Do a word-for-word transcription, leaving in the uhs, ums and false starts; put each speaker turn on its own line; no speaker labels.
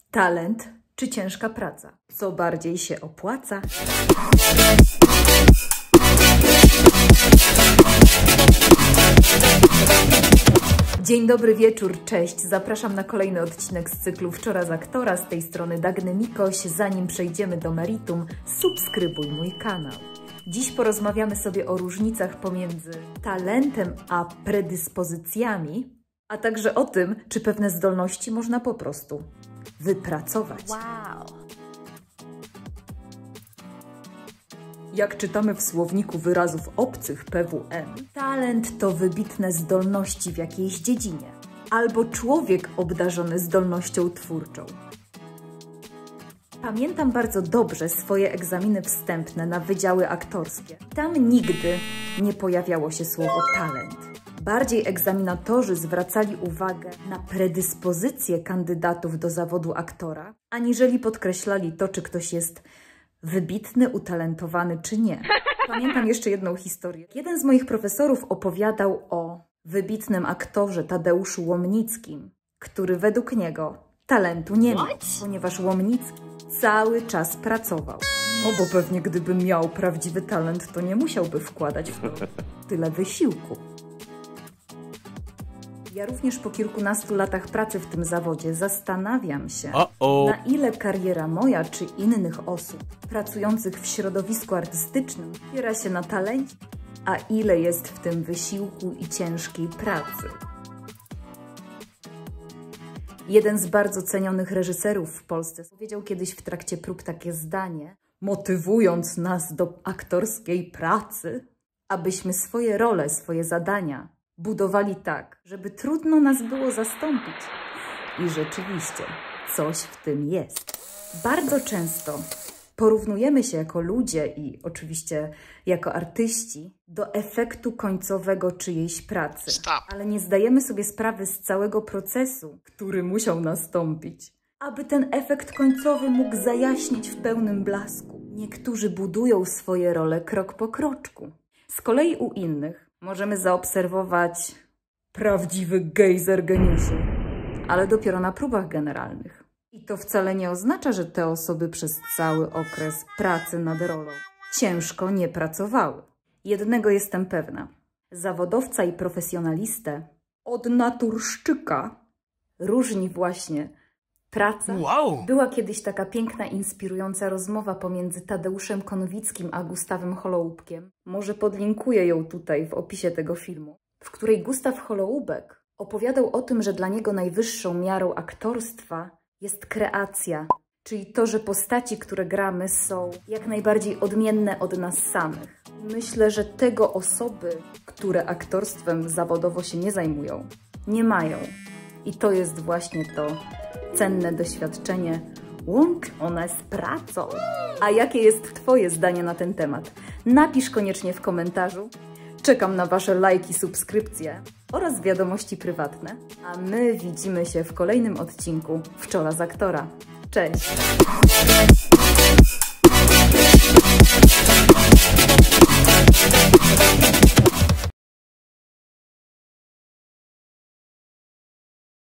Talent czy ciężka praca? Co bardziej się opłaca? Dzień dobry wieczór, cześć. Zapraszam na kolejny odcinek z cyklu Wczora z aktora. Z tej strony Dagny Mikoś. Zanim przejdziemy do meritum, subskrybuj mój kanał. Dziś porozmawiamy sobie o różnicach pomiędzy talentem a predyspozycjami, a także o tym, czy pewne zdolności można po prostu wypracować. Wow. Jak czytamy w słowniku wyrazów obcych P W M, talent to wybitne zdolności w jakiejś dziedzinie, albo człowiek obdarzony zdolnością twórczą. Pamiętam bardzo dobrze swoje egzaminy wstępne na wydziały aktorskie. Tam nigdy nie pojawiało się słowo talent. Bardziej egzaminatorzy zwracali uwagę na predyspozycje kandydatów do zawodu aktora, aniżeli podkreślali to, czy ktoś jest wybitny, utalentowany czy nie. Pamiętam jeszcze jedną historię. Jeden z moich profesorów opowiadał o wybitnym aktorze Tadeuszu Łomnickim, który według niego talentu nie miał, ponieważ Łomnicki cały czas pracował. No bo pewnie gdyby miał prawdziwy talent, to nie musiałby wkładać w to tyle wysiłku. Ja również po kilkunastu latach pracy w tym zawodzie zastanawiam się, uh-oh. na ile kariera moja czy innych osób pracujących w środowisku artystycznym opiera się na talencie, a ile jest w tym wysiłku i ciężkiej pracy. Jeden z bardzo cenionych reżyserów w Polsce powiedział kiedyś w trakcie prób takie zdanie, motywując nas do aktorskiej pracy, abyśmy swoje role, swoje zadania budowali tak, żeby trudno nas było zastąpić. I rzeczywiście coś w tym jest. Bardzo często porównujemy się jako ludzie i oczywiście jako artyści do efektu końcowego czyjejś pracy. Stop. Ale nie zdajemy sobie sprawy z całego procesu, który musiał nastąpić, aby ten efekt końcowy mógł zajaśnieć w pełnym blasku. Niektórzy budują swoje role krok po kroczku. Z kolei u innych możemy zaobserwować prawdziwy gejzer geniuszu, ale dopiero na próbach generalnych. I to wcale nie oznacza, że te osoby przez cały okres pracy nad rolą ciężko nie pracowały. Jednego jestem pewna. Zawodowca i profesjonalistę od naturszczyka różni właśnie praca. Wow. Była kiedyś taka piękna, inspirująca rozmowa pomiędzy Tadeuszem Konwickim a Gustawem Holoubkiem. Może podlinkuję ją tutaj w opisie tego filmu, w której Gustaw Holoubek opowiadał o tym, że dla niego najwyższą miarą aktorstwa jest kreacja, czyli to, że postaci, które gramy, są jak najbardziej odmienne od nas samych. Myślę, że tego osoby, które aktorstwem zawodowo się nie zajmują, nie mają. I to jest właśnie to cenne doświadczenie łączone z pracą. A jakie jest Twoje zdanie na ten temat? Napisz koniecznie w komentarzu. Czekam na Wasze lajki, subskrypcje oraz wiadomości prywatne. A my widzimy się w kolejnym odcinku Wczora z aktora. Cześć!